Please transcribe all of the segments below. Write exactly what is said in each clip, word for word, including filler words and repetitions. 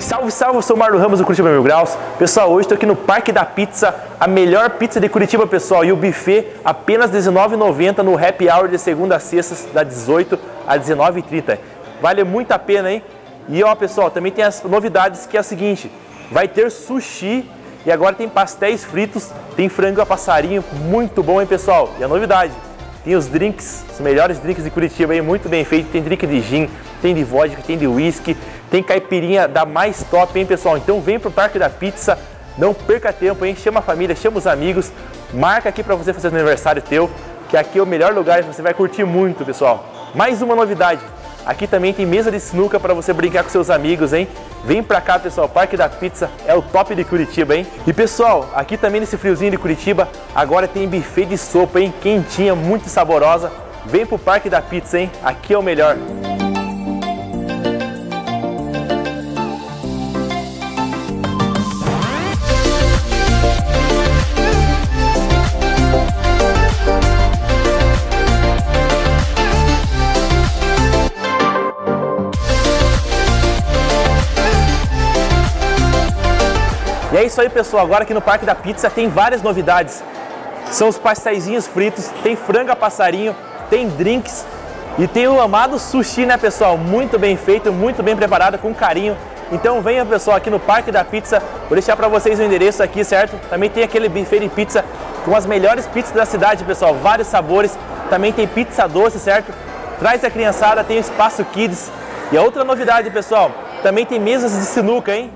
Salve, salve, eu sou o Marlon Ramos do Curitiba Mil Graus. Pessoal, hoje estou aqui no Parque da Pizza, a melhor pizza de Curitiba, pessoal. E o buffet apenas dezenove reais e noventa centavos no happy hour de segunda a sexta, das dezoito às dezenove e trinta. Vale muito a pena, hein? E ó, pessoal, também tem as novidades, que é o seguinte: vai ter sushi e agora tem pastéis fritos, tem frango a passarinho, muito bom, hein, pessoal? E a novidade, tem os drinks, os melhores drinks de Curitiba, hein? Muito bem feito. Tem drink de gin, tem de vodka, tem de whisky, tem caipirinha da mais top, hein, pessoal? Então vem pro Parque da Pizza, não perca tempo, hein? Chama a família, chama os amigos, marca aqui para você fazer o aniversário teu, que aqui é o melhor lugar, você vai curtir muito, pessoal. Mais uma novidade, aqui também tem mesa de sinuca para você brincar com seus amigos, hein? Vem pra cá, pessoal, Parque da Pizza é o top de Curitiba, hein? E pessoal, aqui também nesse friozinho de Curitiba, agora tem buffet de sopa, hein? Quentinha, muito saborosa. Vem pro Parque da Pizza, hein? Aqui é o melhor. E é isso aí, pessoal, agora aqui no Parque da Pizza tem várias novidades. São os pasteizinhos fritos, tem frango a passarinho, tem drinks e tem o amado sushi, né, pessoal? Muito bem feito, muito bem preparado, com carinho. Então venha, pessoal, aqui no Parque da Pizza. Vou deixar para vocês o endereço aqui, certo? Também tem aquele buffet de pizza com as melhores pizzas da cidade, pessoal. Vários sabores. Também tem pizza doce, certo? Traz a criançada, tem o espaço kids. E a outra novidade, pessoal, também tem mesas de sinuca, hein?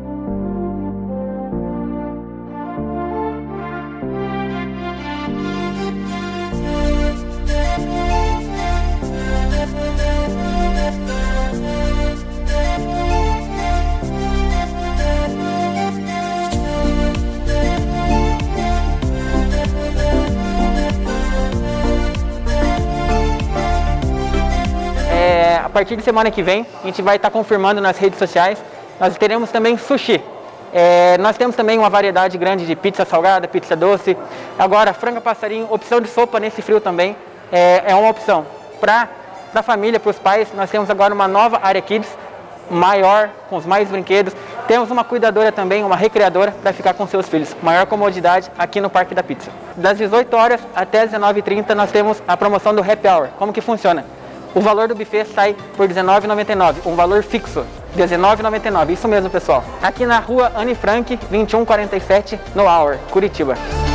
A partir de semana que vem, a gente vai estar confirmando nas redes sociais, nós teremos também sushi. É, nós temos também uma variedade grande de pizza salgada, pizza doce. Agora, frango a passarinho, opção de sopa nesse frio também é, é uma opção. Para a família, para os pais, nós temos agora uma nova área Kids, maior, com os mais brinquedos. Temos uma cuidadora também, uma recreadora, para ficar com seus filhos. Maior comodidade aqui no Parque da Pizza. Das dezoito horas até as dezenove e trinta, nós temos a promoção do Happy Hour. Como que funciona? O valor do buffet sai por dezenove reais e noventa e nove centavos, um valor fixo, dezenove reais e noventa e nove centavos, isso mesmo, pessoal. Aqui na rua Anne Frank, vinte e um quarenta e sete, no Hour, Curitiba.